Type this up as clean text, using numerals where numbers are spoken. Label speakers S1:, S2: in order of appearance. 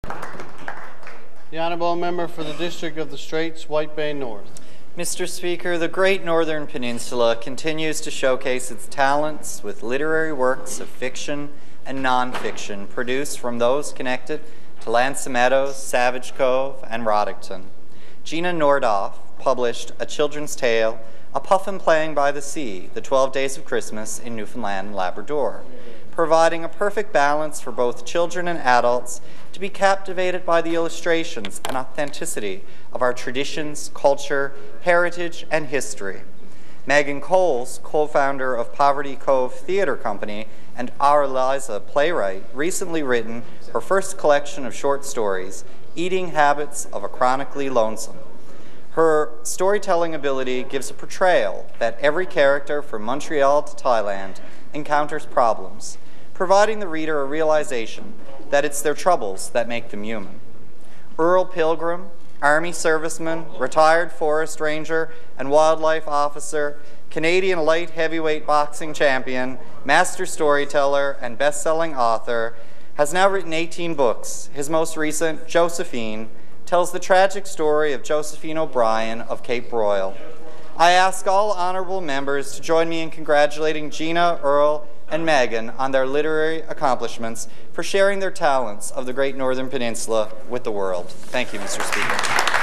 S1: The Honourable Member for the District of the Straits-White Bay North.
S2: Mr. Speaker, the Great Northern Peninsula continues to showcase its talents with literary works of fiction and non-fiction produced from those connected to Meadows, Savage Cove, and Roddickton. Gina Nordoff published a children's tale, A Puffin Playing by the Sea, The 12 Days of Christmas in Newfoundland and Labrador, providing a perfect balance for both children and adults to be captivated by the illustrations and authenticity of our traditions, culture, heritage, and history. Megan Coles, co-founder of Poverty Cove Theatre Company and Our Eliza playwright, recently written her first collection of short stories, Eating Habits of a Chronically Lonesome. Her storytelling ability gives a portrayal that every character from Montreal to Thailand encounters problems, providing the reader a realization that it's their troubles that make them human. Earl Pilgrim, Army serviceman, retired forest ranger and wildlife officer, Canadian light heavyweight boxing champion, master storyteller, and best-selling author, has now written 18 books. His most recent, Josephine, tells the tragic story of Josephine O'Brien of Cape Royal. I ask all honorable members to join me in congratulating Gina, Earl, and Megan on their literary accomplishments for sharing their talents of the Great Northern Peninsula with the world. Thank you, Mr. Speaker.